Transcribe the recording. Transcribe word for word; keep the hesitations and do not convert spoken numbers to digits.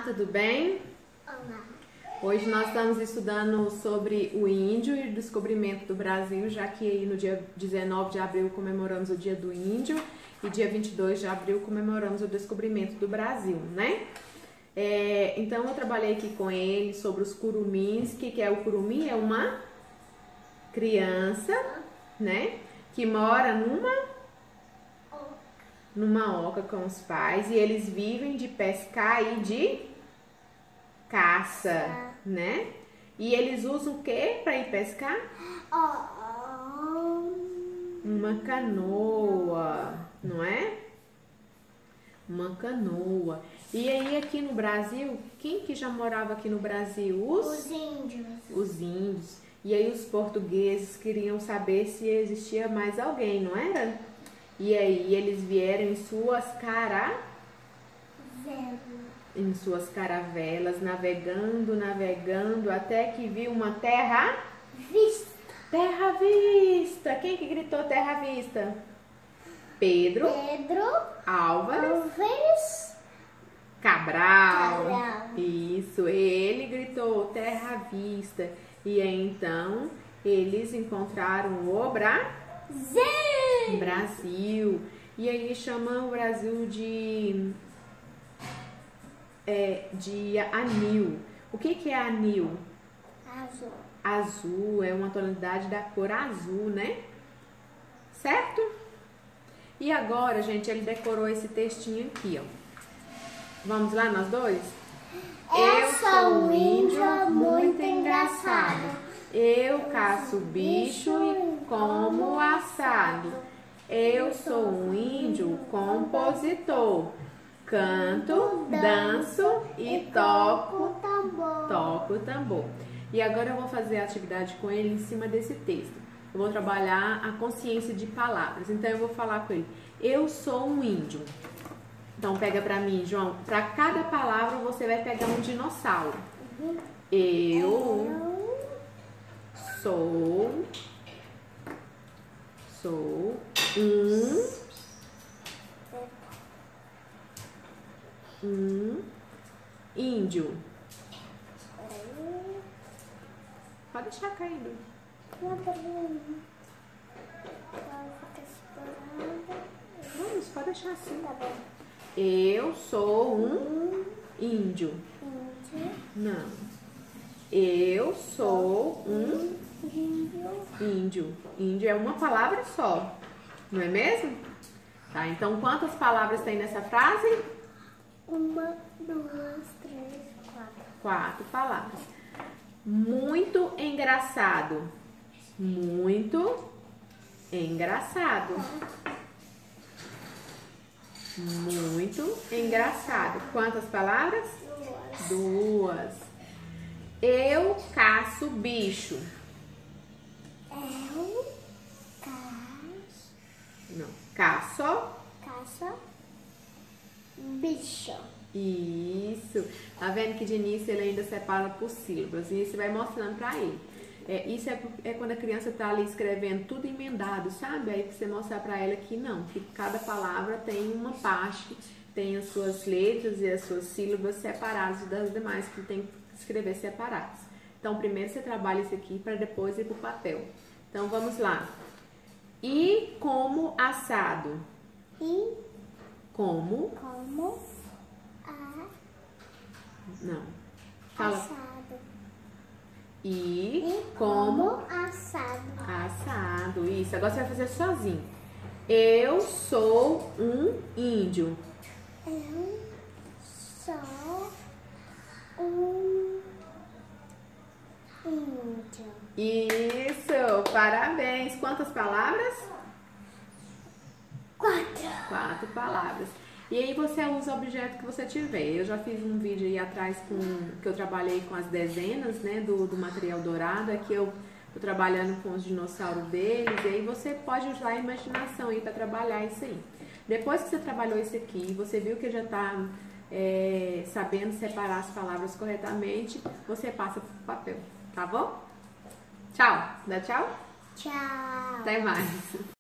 tudo bem? Olá. Hoje nós estamos estudando sobre o índio e o descobrimento do Brasil, já que aí no dia dezenove de abril comemoramos o Dia do Índio e dia vinte e dois de abril comemoramos o descobrimento do Brasil, né? É, então eu trabalhei aqui com ele sobre os curumins. O que, que é o curumim? É uma criança, né? Que mora numa numa oca com os pais e eles vivem de pescar e de caça, né? E eles usam o que para ir pescar? Uma canoa, não é? Uma canoa. E aí aqui no Brasil, quem que já morava aqui no Brasil? Os, Os índios. Os índios. E aí os portugueses queriam saber se existia mais alguém, não era? E aí eles vieram em suas cara... em suas caravelas, navegando, navegando, até que viu uma terra Vista. Terra vista. Quem que gritou terra vista? Pedro, Pedro Álvares, Álvares Cabral. Cabral. Isso, ele gritou terra vista. E aí então eles encontraram o Brasil. Brasil. E aí chamam o Brasil de É, de anil. O que que é anil? Azul. Azul, é uma tonalidade da cor azul, né? Certo? E agora, gente, ele decorou esse textinho aqui, ó. Vamos lá, nós dois? Eu sou um índio muito engraçado. Eu caço bicho e como assado. Eu sou um índio compositor. Canto, danço e toco, tambor. toco o tambor. E agora eu vou fazer a atividade com ele em cima desse texto. Eu vou trabalhar a consciência de palavras. Então eu vou falar com ele. Eu sou um índio. Então pega pra mim, João. Pra cada palavra você vai pegar um dinossauro. Eu sou sou um Um índio. Pode deixar caindo. Vamos, pode deixar assim. Eu sou um índio. Não. Eu sou um índio. Índio é uma palavra só. Não é mesmo? Tá, então quantas palavras tem nessa frase? Uma, duas, três, quatro. Quatro palavras. Muito engraçado. Muito engraçado. Muito engraçado. Quantas palavras? Duas. Duas. Eu caço bicho. Eu caço. Não. Caço. Caça. Bicho. Isso. Tá vendo que de início ele ainda separa por sílabas e isso vai mostrando pra ele. É, isso é, é quando a criança tá ali escrevendo tudo emendado, sabe? Aí você mostrar pra ela que não, que cada palavra tem uma parte, tem as suas letras e as suas sílabas separadas das demais que tem que escrever separadas. Então primeiro você trabalha isso aqui para depois ir pro papel. Então vamos lá. E como assado. E Como como a Não. Fala. assado. E, E como como assado. assado. Isso. Agora você vai fazer sozinho. Eu sou um índio. Eu sou um índio. Isso. Parabéns. Quantas palavras? Quatro. Quatro palavras. E aí você usa o objeto que você tiver. Eu já fiz um vídeo aí atrás com que eu trabalhei com as dezenas, né, do, do material dourado. Aqui eu tô trabalhando com os dinossauros deles. E aí você pode usar a imaginação aí para trabalhar isso aí. Depois que você trabalhou isso aqui, você viu que já tá é, sabendo separar as palavras corretamente, você passa pro papel, tá bom? Tchau. Dá tchau? Tchau. Até mais.